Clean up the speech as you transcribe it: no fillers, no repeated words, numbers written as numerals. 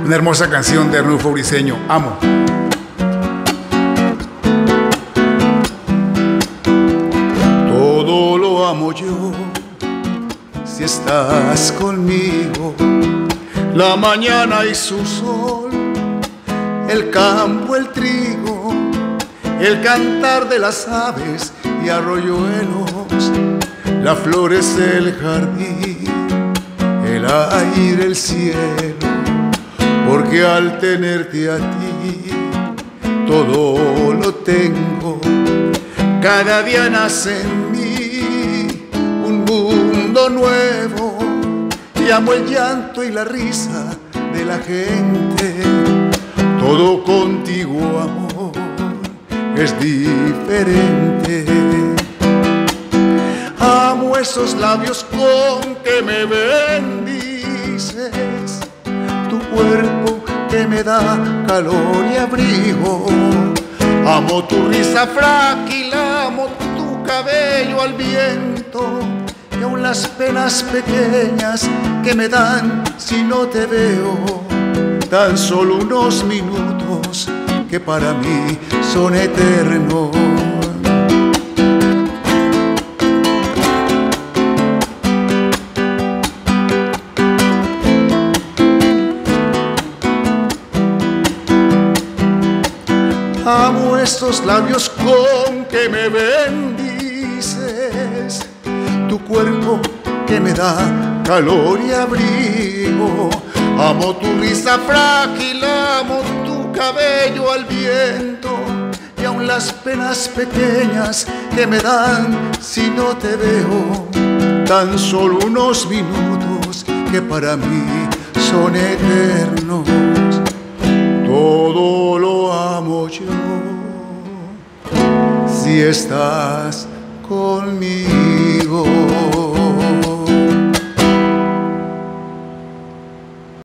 Una hermosa canción de Arnulfo Briceño, Amo. Todo lo amo yo si estás conmigo. La mañana y su sol, el campo, el trigo, el cantar de las aves y arroyuelos, las flores del jardín, el aire, el cielo, porque al tenerte a ti todo lo tengo. Cada día nace en mí un mundo nuevo y amo el llanto y la risa de la gente. Todo contigo, amor, es diferente. Amo esos labios con que me bendices, tu cuerpo que me da calor y abrigo. Amo tu risa frágil, amo tu cabello al viento y aun las penas pequeñas que me dan si no te veo. Tan solo unos minutos que para mí son eternos. Amo estos labios con que me bendices, tu cuerpo que me da calor y abrigo. Amo tu risa frágil, amo tu cabello al viento y aun las penas pequeñas que me dan si no te veo. Tan solo unos minutos que para mí son eternos. Todo lo amo yo si estás conmigo.